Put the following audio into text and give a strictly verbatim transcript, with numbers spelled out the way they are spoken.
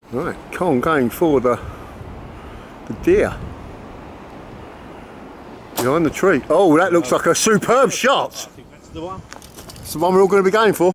Right, Con going for the, the deer. Behind the tree. Oh, that looks like a superb shot. I think that's the one. It's the one we're all going to be going for.